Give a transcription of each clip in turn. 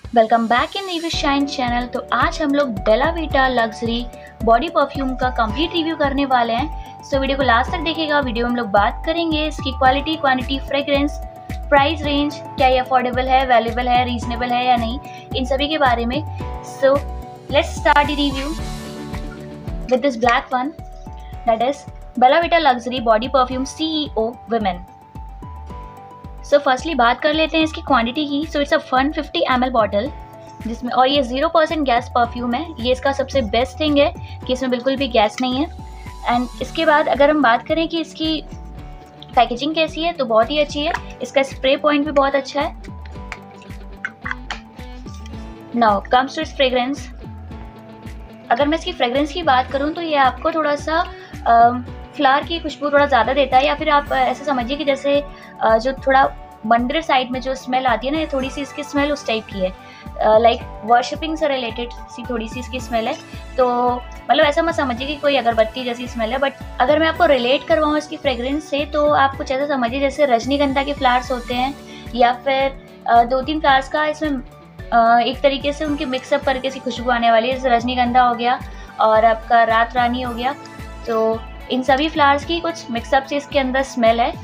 Welcome back in EV shine channel. तो आज हम लोग Bella Vita luxury body perfume का कंप्लीट रिव्यू करने वाले हैं। सो वीडियो को लास्ट तक देखिएगा। वीडियो में हम लोग बात करेंगे इसकी quality, quantity, fragrance, price range, क्या ये अफोर्डेबल है, वैल्यूएबल है, रीजनेबल है या नहीं, इन सभी के बारे में। So let's start the review with this black one, that is Bella Vita luxury body perfume CEO women. So firstly बात कर लेते हैं इसकी क्वांटिटी की। So it's a 150 ml bottle जिसमें, और ये 0% गैस परफ्यूम है। ये इसका सबसे बेस्ट थिंग है कि इसमें बिल्कुल भी गैस नहीं है। एंड इसके बाद अगर हम बात करें कि इसकी पैकेजिंग कैसी है, तो बहुत ही अच्छी है। इसका स्प्रे पॉइंट भी बहुत अच्छा है। Now comes to its fragrance. अगर मैं इसकी फ्रेग्रेंस की बात करूँ तो ये आपको थोड़ा सा फ्लावर की खुशबू थोड़ा ज़्यादा देता है, या फिर आप ऐसा समझिए कि जैसे जो थोड़ा मंदिर साइड में जो स्मेल आती है ना, ये थोड़ी सी इसकी स्मेल उस टाइप की है। लाइक वर्शिपिंग से रिलेटेड सी थोड़ी सी इसकी स्मेल है। तो मतलब ऐसा मत समझिए कि कोई अगरबत्ती जैसी स्मेल है, बट अगर मैं आपको रिलेट करवाऊँ इसकी फ्रेग्रेंस से, तो आप कुछ ऐसा समझिए जैसे रजनीगंधा के फ्लावर्स होते हैं, या फिर 2-3 फ्लावर्स का इसमें एक तरीके से उनकी मिक्सअप करके सी खुशबू आने वाली है। जैसे रजनीगंधा हो गया और आपका रात रानी हो गया, तो इन सभी फ्लावर्स की कुछ मिक्सअप से इसके अंदर स्मेल है।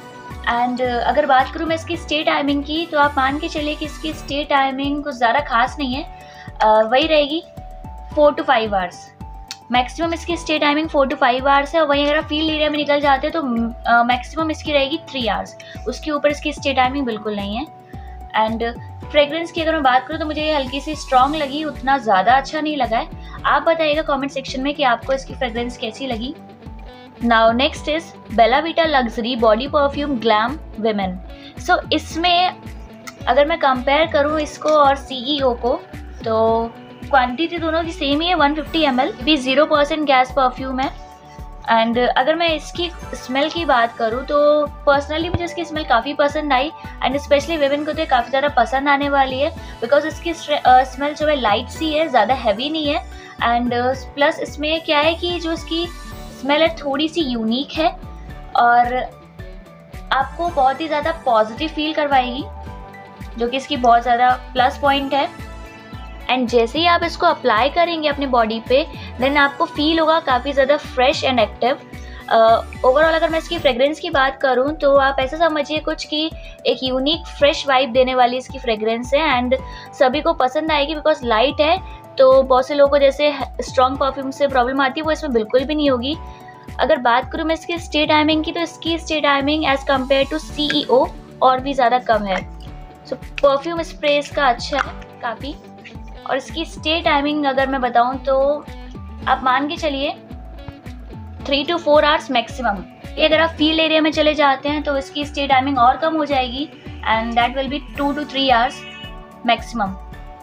एंड अगर बात करूँ मैं इसकी स्टे टाइमिंग की, तो आप मान के चलिए कि इसकी स्टे टाइमिंग कुछ ज़्यादा खास नहीं है। वही रहेगी 4 to 5 आवर्स मैक्सिमम। इसकी स्टे टाइमिंग 4 to 5 आवर्स है। और वहीं अगर आप फील्ड एरिया में निकल जाते हैं तो मैक्सिमम इसकी रहेगी 3 आवर्स। उसके ऊपर इसकी स्टे टाइमिंग बिल्कुल नहीं है। एंड फ्रेग्रेंस की अगर मैं बात करूँ तो मुझे ये हल्की सी स्ट्रॉन्ग लगी, उतना ज़्यादा अच्छा नहीं लगा है। आप बताइएगा कमेंट सेक्शन में कि आपको इसकी फ्रेग्रेंस कैसी लगी। Now next is Bella Vita luxury body perfume glam women. So इसमें अगर मैं कंपेयर करूँ इसको और CEO को, तो क्वांटिटी दोनों की सेम ही है, 150 ml भी 0% गैस परफ्यूम है। एंड अगर मैं इसकी स्मेल की बात करूँ तो पर्सनली मुझे इसकी स्मेल काफ़ी पसंद आई। एंड स्पेशली वुमेन को तो काफ़ी ज़्यादा पसंद आने वाली है, बिकॉज इसकी स्मेल जो है लाइट सी है, ज़्यादा हैवी नहीं है। एंड प्लस इसमें क्या है कि जो इसकी स्मेल है थोड़ी सी यूनिक है और आपको बहुत ही ज़्यादा पॉजिटिव फील करवाएगी, जो कि इसकी बहुत ज़्यादा प्लस पॉइंट है। एंड जैसे ही आप इसको अप्लाई करेंगे अपनी बॉडी पे, देन आपको फील होगा काफ़ी ज़्यादा फ्रेश एंड एक्टिव। ओवरऑल अगर मैं इसकी फ्रेग्रेंस की बात करूँ तो आप ऐसा समझिए कुछ कि एक यूनिक फ्रेश वाइब देने वाली इसकी फ्रेग्रेंस है। एंड सभी को पसंद आएगी बिकॉज लाइट है। तो बहुत से लोगों को जैसे स्ट्रॉन्ग परफ्यूम से प्रॉब्लम आती है, वो इसमें बिल्कुल भी नहीं होगी। अगर बात करूँ मैं इसकी स्टे टाइमिंग की, तो इसकी stay timing as compare to CEO और भी ज़्यादा कम है। सो परफ्यूम स्प्रे इसका अच्छा है काफ़ी। और इसकी स्टे टाइमिंग अगर मैं बताऊँ तो आप मान के चलिए 3 to 4 आवर्स मैक्सिमम। ये अगर आप फील्ड एरिया में चले जाते हैं तो इसकी स्टे टाइमिंग और कम हो जाएगी, and that will be 2 to 3 hours maximum.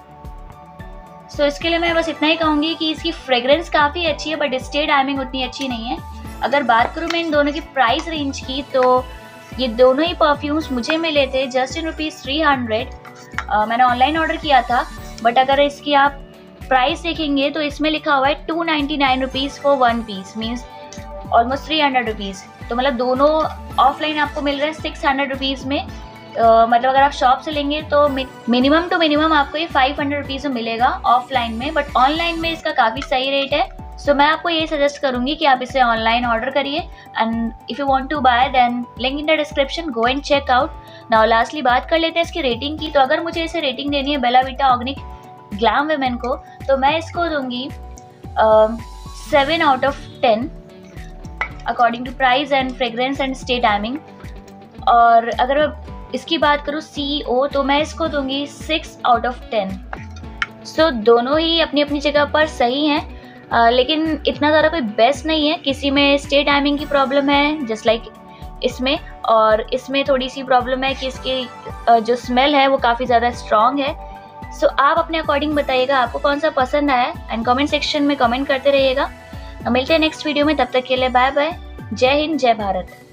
So इसके लिए मैं बस इतना ही कहूँगी कि इसकी फ्रेग्रेंस काफ़ी अच्छी है, बट स्टे टाइमिंग उतनी अच्छी नहीं है। अगर बात करूँ मैं इन दोनों की प्राइस रेंज की, तो ये दोनों ही परफ्यूम्स मुझे मिले थे जस्ट इन ₹300। मैंने ऑनलाइन ऑर्डर किया था, बट अगर इसकी आप प्राइस देखेंगे तो इसमें लिखा हुआ है ₹299 फॉर 1 पीस, मीन्स ऑलमोस्ट ₹300। तो मतलब दोनों ऑफलाइन आपको मिल रहे हैं ₹600 में। मतलब अगर आप शॉप से लेंगे तो मिनिमम टू मिनिमम आपको ये ₹500 में मिलेगा ऑफलाइन में, बट ऑनलाइन में इसका काफ़ी सही रेट है। सो मैं आपको ये सजेस्ट करूँगी कि आप इसे ऑनलाइन ऑर्डर करिए। And if you want to buy then link in the description, go and check out. Now lastly बात कर लेते हैं इसकी रेटिंग की। तो अगर मुझे इसे रेटिंग देनी है Bella Vita organic glam women को, तो मैं इसको दूंगी 7 out of 10 according to price and fragrance and stay timing. और अगर मैं इसकी बात करूँ CEO, तो मैं इसको दूंगी 6 out of 10। सो दोनों ही अपनी अपनी जगह पर सही हैं, लेकिन इतना ज़्यादा कोई बेस्ट नहीं है। किसी में स्टे टाइमिंग की प्रॉब्लम है जस्ट लाइक इसमें, और इसमें थोड़ी सी प्रॉब्लम है कि इसकी जो स्मेल है वो काफ़ी ज़्यादा स्ट्रॉन्ग है। सो आप अपने अकॉर्डिंग बताइएगा आपको कौन सा पसंद आया, एंड कमेंट सेक्शन में कमेंट करते रहिएगा। मिलते हैं नेक्स्ट वीडियो में, तब तक के लिए बाय बाय। जय हिंद, जय भारत।